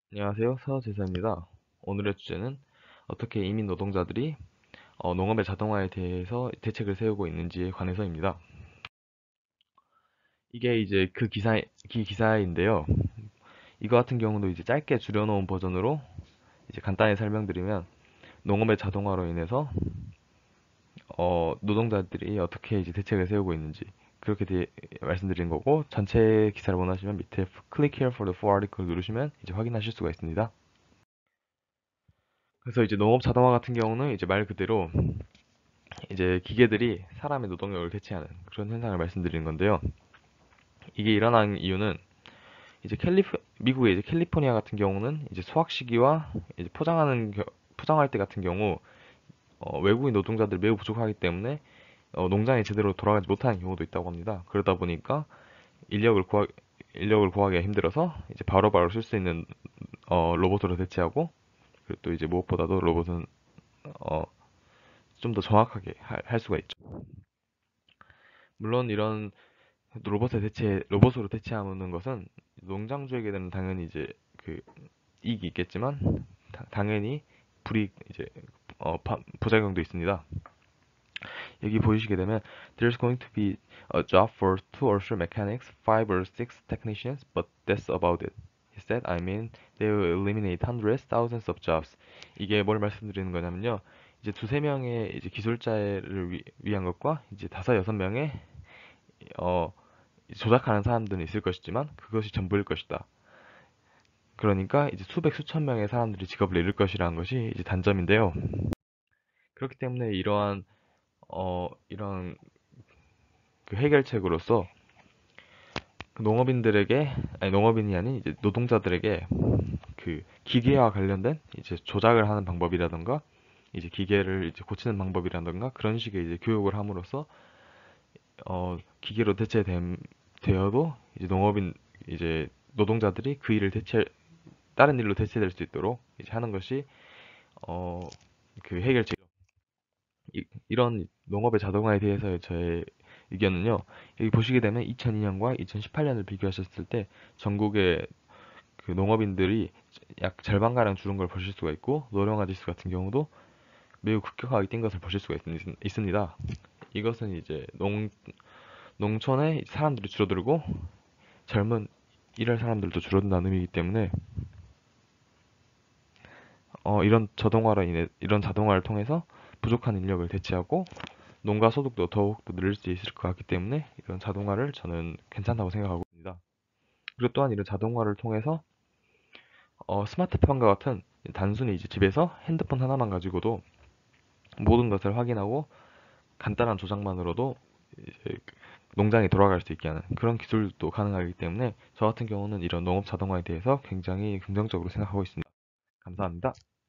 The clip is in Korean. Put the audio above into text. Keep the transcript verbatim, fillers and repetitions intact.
안녕하세요. 서재사입니다. 오늘의 주제는 어떻게 이민 노동자들이 어, 농업의 자동화에 대해서 대책을 세우고 있는지에 관해서입니다. 이게 이제 그 기사, 기 기사인데요. 이거 같은 경우도 이제 짧게 줄여놓은 버전으로 이제 간단히 설명드리면 농업의 자동화로 인해서 어, 노동자들이 어떻게 이제 대책을 세우고 있는지 그렇게 대, 말씀드린 거고, 전체 기사를 원하시면 밑에 Click here for the full article 누르시면 이제 확인하실 수가 있습니다. 그래서 이제 농업 자동화 같은 경우는 이제 말 그대로 이제 기계들이 사람의 노동력을 대체하는 그런 현상을 말씀드리는 건데요. 이게 일어난 이유는 이제 캘리포 미국의 이제 캘리포니아 같은 경우는 이제 수확 시기와 이제 포장하는 겨- 포장할 때 같은 경우 어, 외국인 노동자들이 매우 부족하기 때문에 어, 농장이 제대로 돌아가지 못하는 경우도 있다고 합니다. 그러다 보니까 인력을 구하 인력을 구하기가 힘들어서 이제 바로바로 쓸 수 있는 어, 로봇으로 대체하고, 그리고 또 이제 무엇보다도 로봇은 어, 좀 더 정확하게 할, 할 수가 있죠. 물론 이런 로봇에 대체 로봇으로 대체하는 것은 농장주에게는 당연히 이제 그 이익이 있겠지만 다- 당연히 불이익 이제 어, 파- 부작용도 있습니다. 여기 보시게 되면 there's going to be a job for two or three mechanics, five or six technicians, but that's about it. He said, I mean, they will eliminate hundreds, thousands of jobs. 이게 뭘 말씀드리는 거냐면요. 이제 두세 명의 이제 기술자를 위, 위한 것과 이제 다섯 여섯 명의 어 조작하는 사람들은 있을 것이지만 그것이 전부일 것이다. 그러니까 이제 수백 수천 명의 사람들이 직업을 잃을 것이라는 것이 이제 단점인데요. 그렇기 때문에 이러한 어 이런 그 해결책으로서 그 농업인들에게, 아니 농업인이 아닌 이제 노동자들에게 그 기계와 관련된 이제 조작을 하는 방법이라던가 이제 기계를 이제 고치는 방법이라던가 그런 식의 이제 교육을 함으로써 어 기계로 대체되어도 이제 농업인 이제 노동자들이 그 일을 대체 다른 일로 대체될 수 있도록 이제 하는 것이 어 그 해결책이죠. 이, 이런 농업의 자동화에 대해서의 저의 의견은요. 여기 보시게 되면 이천이 년과 이천십팔 년을 비교하셨을 때 전국의 그 농업인들이 약 절반가량 줄은 걸 보실 수가 있고, 노령화 지수 같은 경우도 매우 급격하게 뛴 것을 보실 수가 있, 있습니다. 이것은 이제 농, 농촌의 사람들이 줄어들고 젊은 일할 사람들도 줄어든다는 의미이기 때문에 어, 이런 자동화로 인해 이런 자동화를 통해서 부족한 인력을 대체하고 농가 소득도 더욱더 늘릴 수 있을 것 같기 때문에 이런 자동화를 저는 괜찮다고 생각하고 있습니다. 그리고 또한 이런 자동화를 통해서 어, 스마트폰과 같은 단순히 이제 집에서 핸드폰 하나만 가지고도 모든 것을 확인하고 간단한 조작만으로도 이제 농장이 돌아갈 수 있게 하는 그런 기술도 가능하기 때문에 저 같은 경우는 이런 농업 자동화에 대해서 굉장히 긍정적으로 생각하고 있습니다. 감사합니다.